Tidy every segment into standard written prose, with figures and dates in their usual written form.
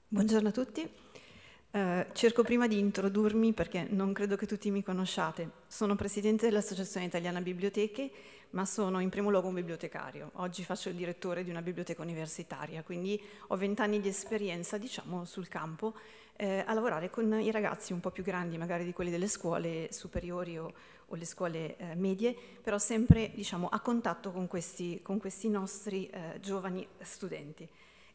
Buongiorno a tutti. Cerco prima di introdurmi perché non credo che tutti mi conosciate. Sono presidente dell'Associazione Italiana Biblioteche, ma sono in primo luogo un bibliotecario. Oggi faccio il direttore di una biblioteca universitaria, quindi ho 20 anni di esperienza, diciamo, sul campo a lavorare con i ragazzi un po' più grandi, magari di quelli delle scuole superiori o le scuole medie, però sempre, diciamo, a contatto con questi nostri giovani studenti.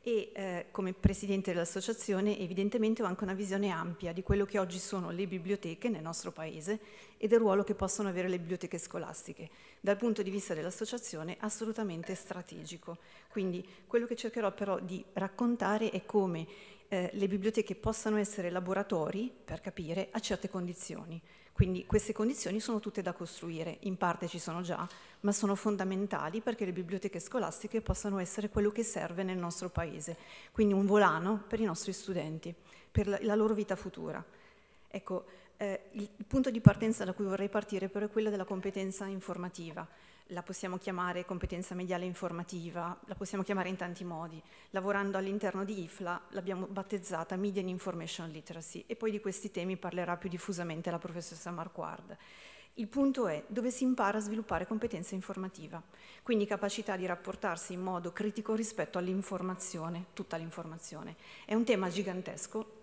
E come presidente dell'associazione evidentemente ho anche una visione ampia di quello che oggi sono le biblioteche nel nostro paese e del ruolo che possono avere le biblioteche scolastiche. Dal punto di vista dell'associazione assolutamente strategico. Quindi quello che cercherò però di raccontare è come le biblioteche possano essere laboratori, per capire, a certe condizioni. Quindi queste condizioni sono tutte da costruire, in parte ci sono già, ma sono fondamentali perché le biblioteche scolastiche possano essere quello che serve nel nostro paese, quindi un volano per i nostri studenti, per la loro vita futura. Ecco, il punto di partenza da cui vorrei partire però è quello della competenza informativa. La possiamo chiamare competenza mediale informativa, la possiamo chiamare in tanti modi. Lavorando all'interno di IFLA l'abbiamo battezzata Media and Information Literacy e poi di questi temi parlerà più diffusamente la professoressa Marquardt. Il punto è dove si impara a sviluppare competenza informativa, quindi capacità di rapportarsi in modo critico rispetto all'informazione, tutta l'informazione. È un tema gigantesco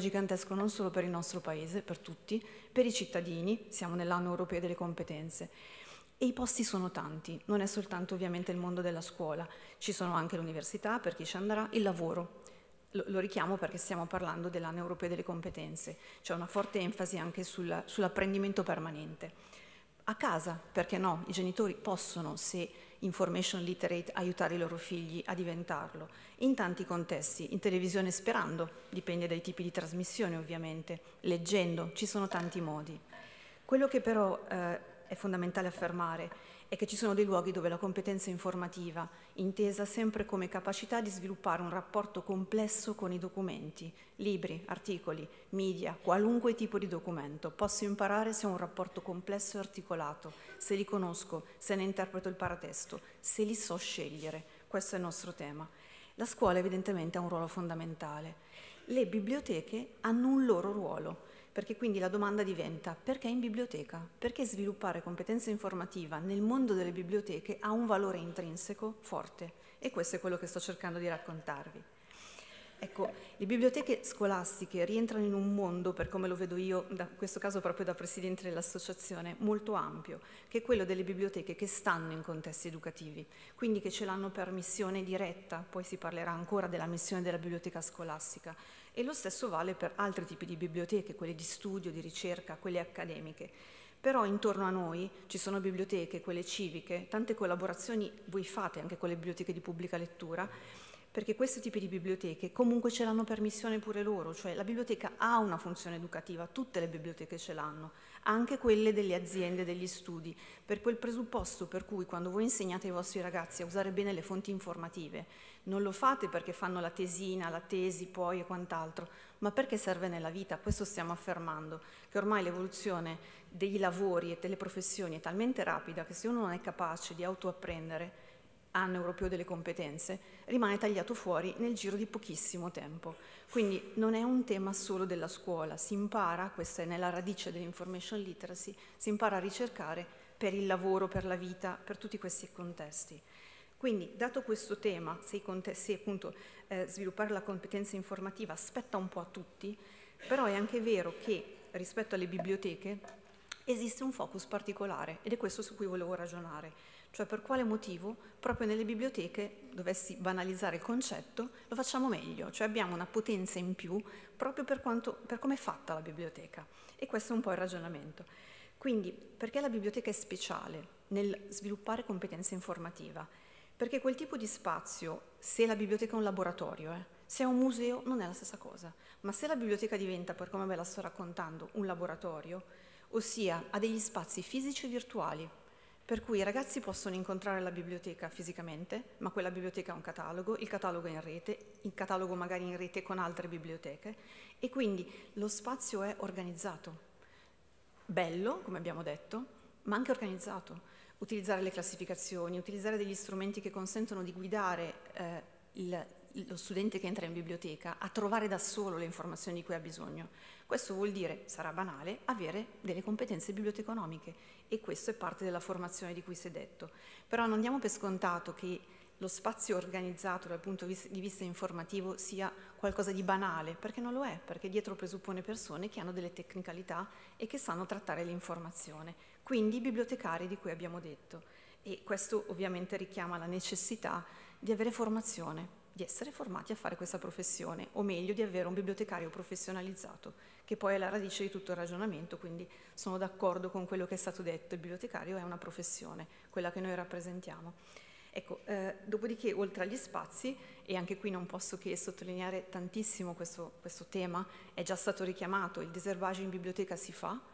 non solo per il nostro paese, per tutti, per i cittadini, siamo nell'anno europeo delle competenze. E i posti sono tanti, non è soltanto ovviamente il mondo della scuola, ci sono anche l'università per chi ci andrà, il lavoro. Lo richiamo perché stiamo parlando dell'anno europeo delle competenze, c'è una forte enfasi anche sull'apprendimento permanente. A casa, perché no, i genitori possono, se information literate, aiutare i loro figli a diventarlo. In tanti contesti, in televisione sperando, dipende dai tipi di trasmissione ovviamente, leggendo, ci sono tanti modi. Quello che però è fondamentale affermare è che ci sono dei luoghi dove la competenza informativa, intesa sempre come capacità di sviluppare un rapporto complesso con i documenti, libri, articoli, media, qualunque tipo di documento, posso imparare se ho un rapporto complesso e articolato, se li conosco, se ne interpreto il paratesto, se li so scegliere. Questo è il nostro tema. La scuola evidentemente ha un ruolo fondamentale. Le biblioteche hanno un loro ruolo. Perché quindi la domanda diventa: perché in biblioteca? Perché sviluppare competenza informativa nel mondo delle biblioteche ha un valore intrinseco forte? E questo è quello che sto cercando di raccontarvi. Ecco, le biblioteche scolastiche rientrano in un mondo, per come lo vedo io, in questo caso proprio da presidente dell'associazione, molto ampio, che è quello delle biblioteche che stanno in contesti educativi, quindi che ce l'hanno per missione diretta, poi si parlerà ancora della missione della biblioteca scolastica, e lo stesso vale per altri tipi di biblioteche, quelle di studio, di ricerca, quelle accademiche. Però intorno a noi ci sono biblioteche, quelle civiche, tante collaborazioni voi fate anche con le biblioteche di pubblica lettura, perché questi tipi di biblioteche comunque ce l'hanno per missione pure loro, cioè la biblioteca ha una funzione educativa, tutte le biblioteche ce l'hanno, anche quelle delle aziende, degli studi, per quel presupposto per cui quando voi insegnate ai vostri ragazzi a usare bene le fonti informative, non lo fate perché fanno la tesina, la tesi poi e quant'altro, ma perché serve nella vita. Questo stiamo affermando, che ormai l'evoluzione dei lavori e delle professioni è talmente rapida che se uno non è capace di autoapprendere, anno europeo delle competenze, rimane tagliato fuori nel giro di pochissimo tempo. Quindi non è un tema solo della scuola, si impara, questa è nella radice dell'information literacy, si impara a ricercare per il lavoro, per la vita, per tutti questi contesti. Quindi, dato questo tema, se appunto sviluppare la competenza informativa spetta un po' a tutti, però è anche vero che rispetto alle biblioteche esiste un focus particolare ed è questo su cui volevo ragionare. Cioè per quale motivo proprio nelle biblioteche, dovessi banalizzare il concetto, lo facciamo meglio, cioè abbiamo una potenza in più proprio per come è fatta la biblioteca. E questo è un po' il ragionamento. Quindi, perché la biblioteca è speciale nel sviluppare competenza informativa? Perché quel tipo di spazio, se la biblioteca è un laboratorio, se è un museo non è la stessa cosa, ma se la biblioteca diventa, per come ve la sto raccontando, un laboratorio, ossia ha degli spazi fisici e virtuali, per cui i ragazzi possono incontrare la biblioteca fisicamente, ma quella biblioteca ha un catalogo, il catalogo è in rete, il catalogo magari in rete con altre biblioteche, e quindi lo spazio è organizzato. Bello, come abbiamo detto, ma anche organizzato. Utilizzare le classificazioni, utilizzare degli strumenti che consentono di guidare lo studente che entra in biblioteca a trovare da solo le informazioni di cui ha bisogno. Questo vuol dire, sarà banale, avere delle competenze biblioteconomiche, e questo è parte della formazione di cui si è detto. Però non diamo per scontato che lo spazio organizzato dal punto di vista informativo sia qualcosa di banale, perché non lo è, perché dietro presuppone persone che hanno delle tecnicalità e che sanno trattare l'informazione. Quindi i bibliotecari di cui abbiamo detto. E questo ovviamente richiama la necessità di avere formazione, di essere formati a fare questa professione, o meglio di avere un bibliotecario professionalizzato, che poi è la radice di tutto il ragionamento, quindi sono d'accordo con quello che è stato detto, il bibliotecario è una professione, quella che noi rappresentiamo. Ecco, dopodiché oltre agli spazi, e anche qui non posso che sottolineare tantissimo questo tema, è già stato richiamato, il diserbage in biblioteca si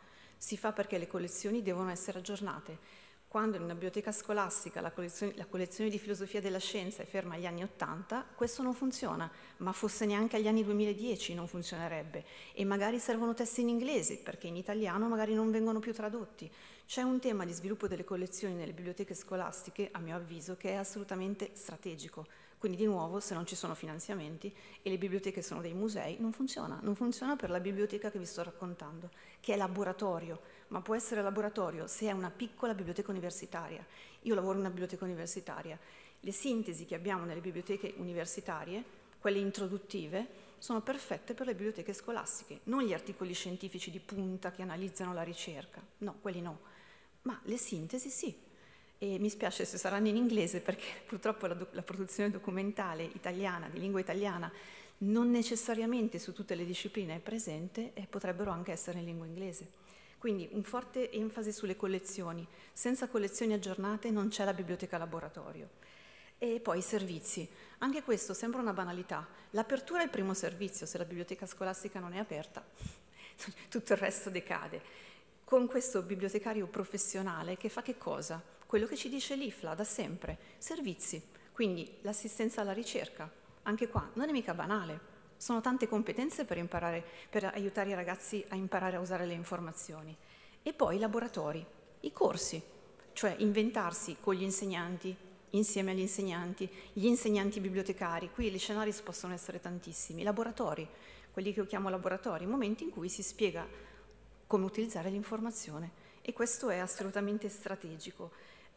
fa perché le collezioni devono essere aggiornate. Quando in una biblioteca scolastica la collezione di filosofia della scienza è ferma agli anni 80, questo non funziona, ma fosse neanche agli anni 2010 non funzionerebbe. E magari servono testi in inglese, perché in italiano magari non vengono più tradotti. C'è un tema di sviluppo delle collezioni nelle biblioteche scolastiche, a mio avviso, che è assolutamente strategico. Quindi di nuovo, se non ci sono finanziamenti e le biblioteche sono dei musei, non funziona. Non funziona per la biblioteca che vi sto raccontando, che è laboratorio, ma può essere laboratorio se è una piccola biblioteca universitaria. Io lavoro in una biblioteca universitaria. Le sintesi che abbiamo nelle biblioteche universitarie, quelle introduttive, sono perfette per le biblioteche scolastiche, non gli articoli scientifici di punta che analizzano la ricerca, no, quelli no, ma le sintesi sì. E mi spiace se saranno in inglese, perché purtroppo la produzione documentale italiana, di lingua italiana, non necessariamente su tutte le discipline è presente, e potrebbero anche essere in lingua inglese. Quindi un forte enfasi sulle collezioni. Senza collezioni aggiornate non c'è la biblioteca laboratorio. E poi i servizi. Anche questo sembra una banalità. L'apertura è il primo servizio, se la biblioteca scolastica non è aperta, tutto il resto decade. Con questo bibliotecario professionale che fa che cosa? Quello che ci dice l'IFLA da sempre, servizi, quindi l'assistenza alla ricerca. Anche qua non è mica banale, sono tante competenze per aiutare i ragazzi a imparare a usare le informazioni. E poi i laboratori, i corsi, cioè inventarsi con gli insegnanti, insieme agli insegnanti, gli insegnanti bibliotecari. Qui gli scenari possono essere tantissimi. Laboratori, quelli che io chiamo laboratori, momenti in cui si spiega come utilizzare l'informazione, e questo è assolutamente strategico.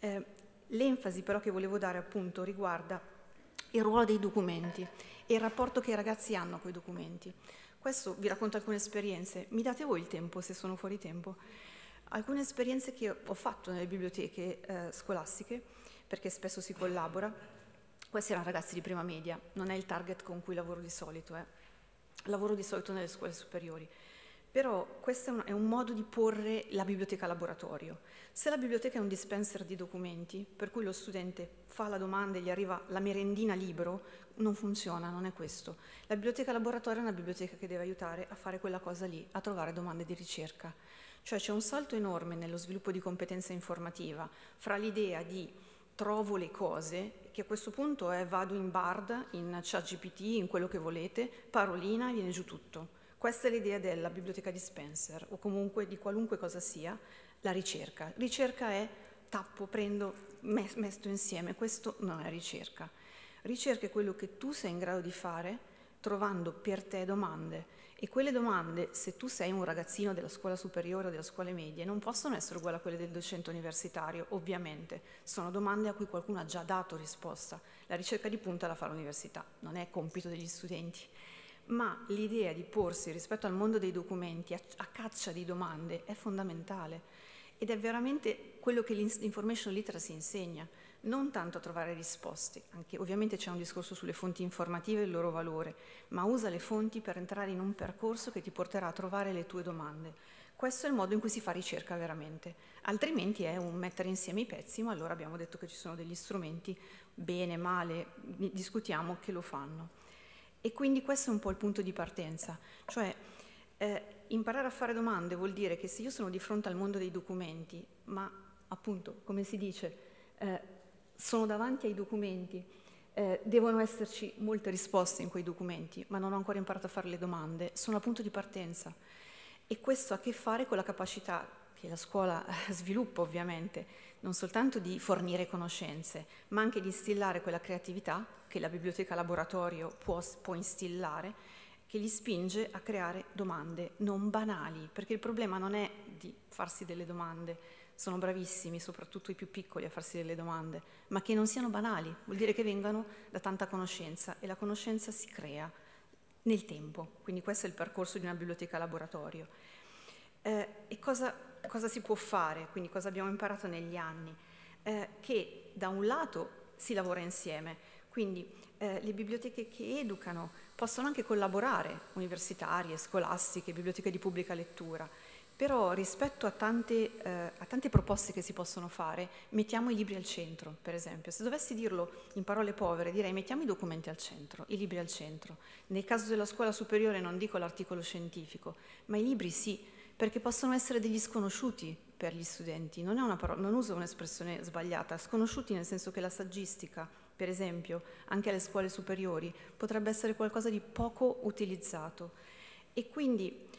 L'enfasi però che volevo dare appunto riguarda il ruolo dei documenti e il rapporto che i ragazzi hanno con i documenti. Questo vi racconto alcune esperienze. Mi date voi il tempo, se sono fuori tempo? Alcune esperienze che ho fatto nelle biblioteche scolastiche, perché spesso si collabora. Questi erano ragazzi di prima media, non è il target con cui lavoro di solito, lavoro di solito nelle scuole superiori. Però questo è un modo di porre la biblioteca laboratorio. Se la biblioteca è un dispenser di documenti, per cui lo studente fa la domanda e gli arriva la merendina libro, non funziona, non è questo. La biblioteca laboratorio è una biblioteca che deve aiutare a fare quella cosa lì, a trovare domande di ricerca. Cioè c'è un salto enorme nello sviluppo di competenza informativa fra l'idea di trovo le cose, che a questo punto è vado in Bard, in ChatGPT, in quello che volete, parolina e viene giù tutto. Questa è l'idea della biblioteca dispenser, o comunque di qualunque cosa sia, la ricerca. Ricerca è tappo, prendo, mesto insieme, questo non è ricerca. Ricerca è quello che tu sei in grado di fare trovando per te domande, e quelle domande, se tu sei un ragazzino della scuola superiore o della scuola media, non possono essere uguali a quelle del docente universitario, ovviamente. Sono domande a cui qualcuno ha già dato risposta. La ricerca di punta la fa l'università, non è compito degli studenti. Ma l'idea di porsi rispetto al mondo dei documenti a caccia di domande è fondamentale, ed è veramente quello che l'information literacy insegna, non tanto a trovare risposte, anche ovviamente c'è un discorso sulle fonti informative e il loro valore, ma usa le fonti per entrare in un percorso che ti porterà a trovare le tue domande. Questo è il modo in cui si fa ricerca veramente, altrimenti è un mettere insieme i pezzi, ma allora abbiamo detto che ci sono degli strumenti, bene, male, discutiamo, che lo fanno. E quindi questo è un po' il punto di partenza, cioè imparare a fare domande vuol dire che se io sono di fronte al mondo dei documenti, ma appunto, come si dice, sono davanti ai documenti, devono esserci molte risposte in quei documenti, ma non ho ancora imparato a fare le domande, sono al punto di partenza. E questo ha a che fare con la capacità che la scuola sviluppa ovviamente, non soltanto di fornire conoscenze, ma anche di instillare quella creatività che la biblioteca laboratorio può instillare, che li spinge a creare domande non banali, perché il problema non è di farsi delle domande, sono bravissimi, soprattutto i più piccoli, a farsi delle domande, ma che non siano banali, vuol dire che vengano da tanta conoscenza, e la conoscenza si crea nel tempo, quindi questo è il percorso di una biblioteca laboratorio. E cosa si può fare, quindi cosa abbiamo imparato negli anni? Che da un lato si lavora insieme, quindi le biblioteche che educano possono anche collaborare, universitarie, scolastiche, biblioteche di pubblica lettura, però rispetto a tante proposte che si possono fare, mettiamo i libri al centro, per esempio. Se dovessi dirlo in parole povere, direi mettiamo i documenti al centro, i libri al centro. Nel caso della scuola superiore non dico l'articolo scientifico, ma i libri sì, perché possono essere degli sconosciuti per gli studenti. Non uso un'espressione sbagliata, sconosciuti nel senso che la saggistica, per esempio, anche alle scuole superiori, potrebbe essere qualcosa di poco utilizzato. E quindi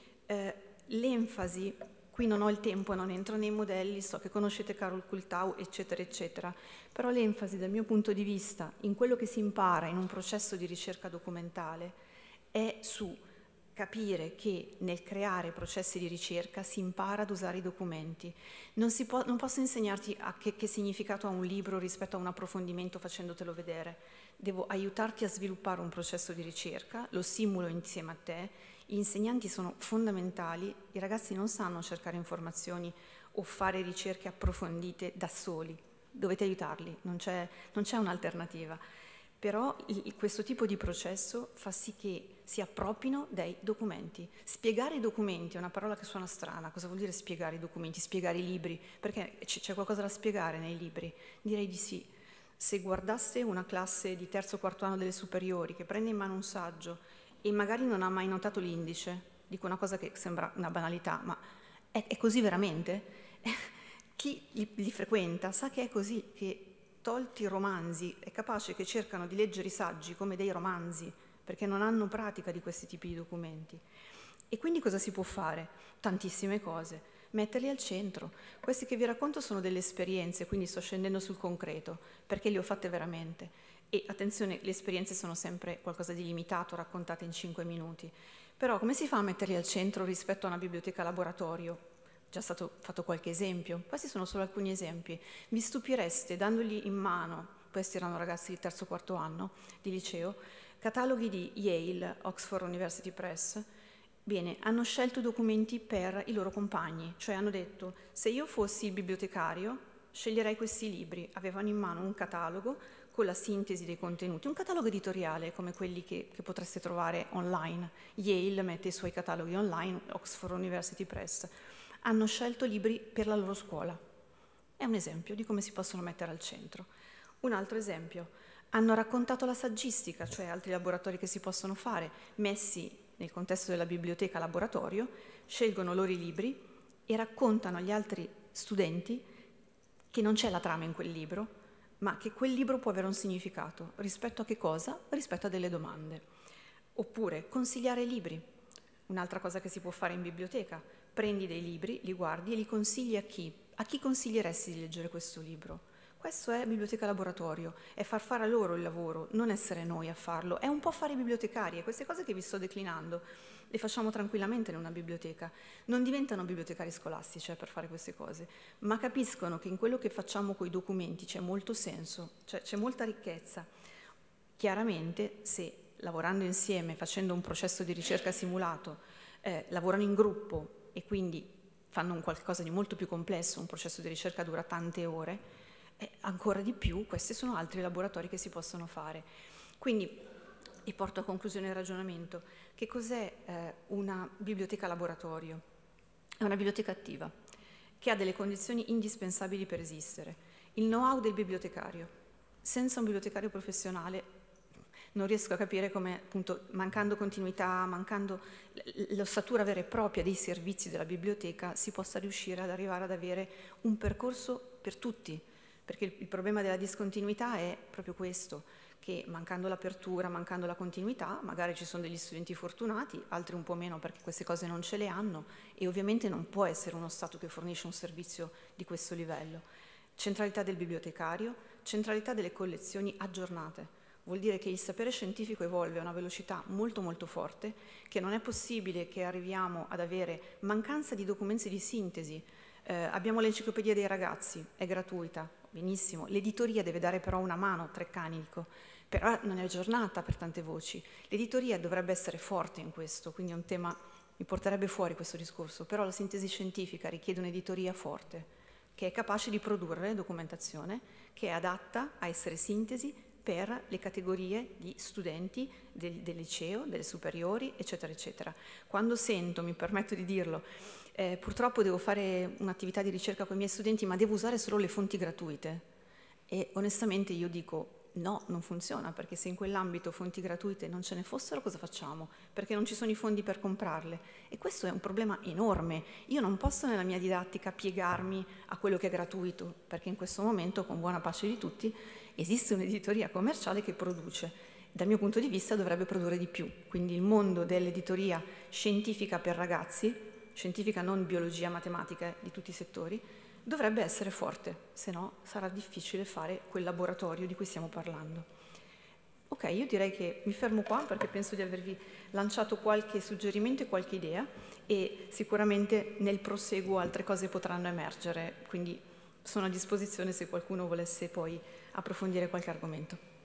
l'enfasi, qui non ho il tempo, non entro nei modelli, so che conoscete Carol Kultau, eccetera, eccetera, però l'enfasi dal mio punto di vista in quello che si impara in un processo di ricerca documentale è su capire che nel creare processi di ricerca si impara ad usare i documenti. Non posso insegnarti che significato ha un libro rispetto a un approfondimento facendotelo vedere. Devo aiutarti a sviluppare un processo di ricerca, lo simulo insieme a te. Gli insegnanti sono fondamentali, i ragazzi non sanno cercare informazioni o fare ricerche approfondite da soli. Dovete aiutarli, non c'è un'alternativa. Però questo tipo di processo fa sì che si approppino dei documenti. Spiegare i documenti è una parola che suona strana. Cosa vuol dire spiegare i documenti? Spiegare i libri? Perché c'è qualcosa da spiegare nei libri? Direi di sì. Se guardaste una classe di terzo o quarto anno delle superiori che prende in mano un saggio e magari non ha mai notato l'indice, dico una cosa che sembra una banalità, ma è così veramente? Chi li frequenta sa che è così, che tolti i romanzi, è capace che cercano di leggere i saggi come dei romanzi, perché non hanno pratica di questi tipi di documenti. E quindi cosa si può fare? Tantissime cose. Metterli al centro. Questi che vi racconto sono delle esperienze, quindi sto scendendo sul concreto, perché le ho fatte veramente. E attenzione, le esperienze sono sempre qualcosa di limitato, raccontate in 5 minuti. Però come si fa a metterli al centro rispetto a una biblioteca laboratorio? Già stato fatto qualche esempio, questi sono solo alcuni esempi. Vi stupireste dandogli in mano, questi erano ragazzi di terzo o quarto anno di liceo, cataloghi di Yale, Oxford University Press. Bene, hanno scelto documenti per i loro compagni, cioè hanno detto: se io fossi il bibliotecario sceglierei questi libri. Avevano in mano un catalogo con la sintesi dei contenuti, un catalogo editoriale come quelli che potreste trovare online. Yale mette i suoi cataloghi online, Oxford University Press. Hanno scelto libri per la loro scuola. È un esempio di come si possono mettere al centro. Un altro esempio, hanno raccontato la saggistica, cioè altri laboratori che si possono fare, messi nel contesto della biblioteca laboratorio, scelgono loro i libri e raccontano agli altri studenti che non c'è la trama in quel libro, ma che quel libro può avere un significato. Rispetto a che cosa? Rispetto a delle domande. Oppure consigliare libri. Un'altra cosa che si può fare in biblioteca: prendi dei libri, li guardi e li consigli a chi? A chi consiglieresti di leggere questo libro? Questo è biblioteca laboratorio, è far fare a loro il lavoro, non essere noi a farlo. È un po' fare i bibliotecari, e queste cose che vi sto declinando le facciamo tranquillamente in una biblioteca. Non diventano bibliotecari scolastici per fare queste cose, ma capiscono che in quello che facciamo con i documenti c'è molto senso, cioè c'è molta ricchezza. Chiaramente, se lavorando insieme, facendo un processo di ricerca simulato, lavorano in gruppo e quindi fanno un qualcosa di molto più complesso, un processo di ricerca dura tante ore, ancora di più questi sono altri laboratori che si possono fare. Quindi, e porto a conclusione il ragionamento, che cos'è una biblioteca laboratorio? È una biblioteca attiva, che ha delle condizioni indispensabili per esistere. Il know-how del bibliotecario. Senza un bibliotecario professionale non riesco a capire come, appunto, mancando continuità, mancando l'ossatura vera e propria dei servizi della biblioteca, si possa riuscire ad arrivare ad avere un percorso per tutti, perché il problema della discontinuità è proprio questo, che mancando l'apertura, mancando la continuità, magari ci sono degli studenti fortunati, altri un po' meno perché queste cose non ce le hanno, e ovviamente non può essere uno Stato che fornisce un servizio di questo livello. Centralità del bibliotecario, centralità delle collezioni aggiornate. Vuol dire che il sapere scientifico evolve a una velocità molto molto forte, che non è possibile che arriviamo ad avere mancanza di documenti di sintesi. Abbiamo l'enciclopedia dei ragazzi, è gratuita, benissimo, l'editoria deve dare però una mano, Treccani, però non è aggiornata per tante voci. L'editoria dovrebbe essere forte in questo, quindi è un tema, mi porterebbe fuori questo discorso, però la sintesi scientifica richiede un'editoria forte, che è capace di produrre documentazione, che è adatta a essere sintesi per le categorie di studenti del liceo, delle superiori, eccetera, eccetera. Quando sento, mi permetto di dirlo, purtroppo devo fare un'attività di ricerca con i miei studenti, ma devo usare solo le fonti gratuite. E onestamente io dico, no, non funziona, perché se in quell'ambito fonti gratuite non ce ne fossero, cosa facciamo? Perché non ci sono i fondi per comprarle. E questo è un problema enorme. Io non posso nella mia didattica piegarmi a quello che è gratuito, perché in questo momento, con buona pace di tutti, esiste un'editoria commerciale che produce. Dal mio punto di vista dovrebbe produrre di più. Quindi il mondo dell'editoria scientifica per ragazzi, scientifica non biologia, matematica, di tutti i settori, dovrebbe essere forte, se no sarà difficile fare quel laboratorio di cui stiamo parlando. Ok, io direi che mi fermo qua perché penso di avervi lanciato qualche suggerimento e qualche idea, e sicuramente nel proseguo altre cose potranno emergere, quindi sono a disposizione se qualcuno volesse poi approfondire qualche argomento.